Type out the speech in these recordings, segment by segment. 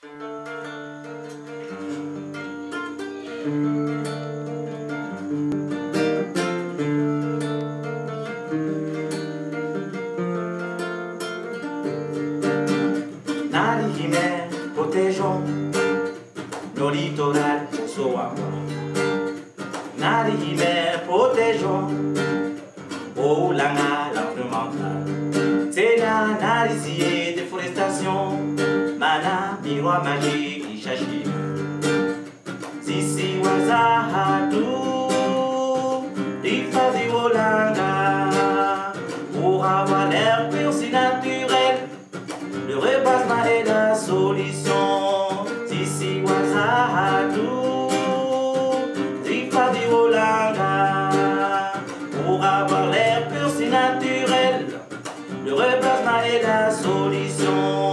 Narihime, protégeons nos littorales au Soama. Narihime, protégeons au Langa, l'environnemental. Tena, Narisie, déforestation, Mana, miroir magique, Ishashi. Sisi, Wazahatu, Rifazi, Olanga, pour avoir l'air pur si naturel. Le repassement est la solution. Sisi Wazahatu, Rifadi Olanga, pour avoir l'air pur si naturel. Le repassement est la solution.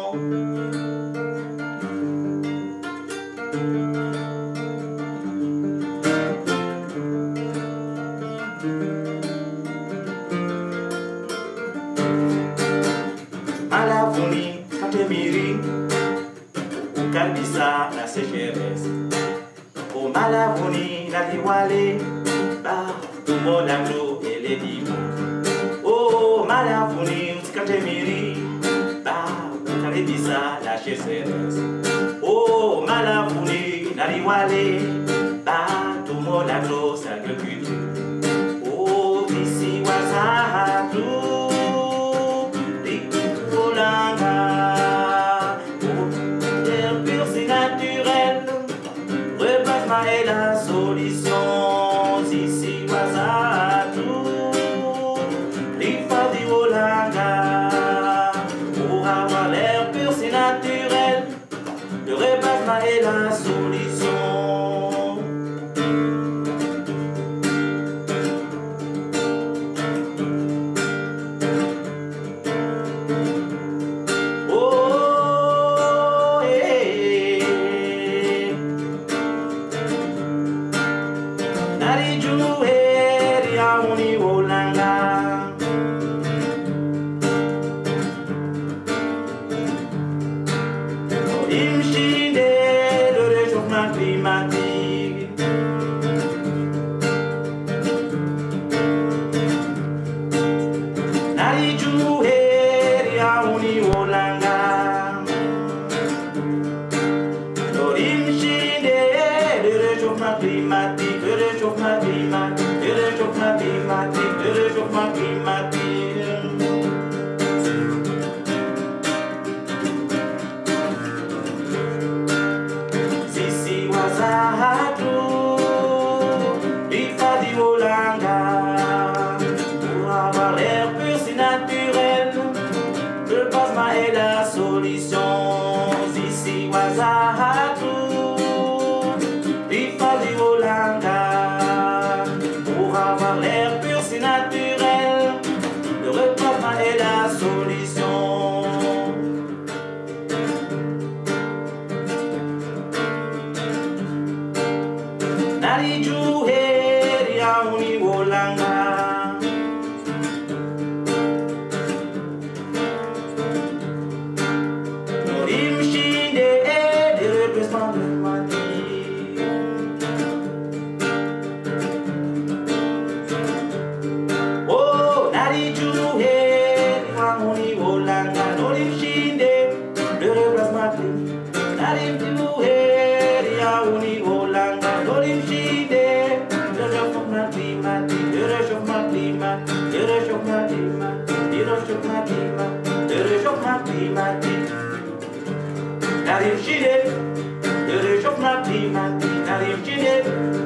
Malavuni, Katemiri, Ukabisa, la sécheresse. Au Malavuni, la Diwale, Bah, Modamlo et les Dimos. Oh, Malavuni, Katemiri, Bah, Ukabisa, la sécheresse. Oh, Malavuni, la Diwale, Bah, Modamlo, c'est l'agriculture. Oh, ici, Wazahatu. Et la solution, Sisi Wazahatu, Rifadi Olanga, pour avoir l'air pur si naturel, le repassement est la solution. Sisi Wazahatu, Rifadi Olanga, pour avoir l'air pur si naturel, le plasma est la solution. Sisi Wazahatu, Rifadi Olanga, pour avoir l'air pur si naturel, le plasma est la solution. Nari juheri auni wolanga, Norim shinde de replacement de mati. Oh, Nari juheri auni wolanga, Norim shinde de replacement de Nari juheri auni wolanga, Norim shinde de réchauffement climatique, de réchauffement climatique, de réchauffement climatique, de réchauffement climatique, de réchauffement climatique. N'arrive Chine, de réchauffement climatique, n'arrive Chine.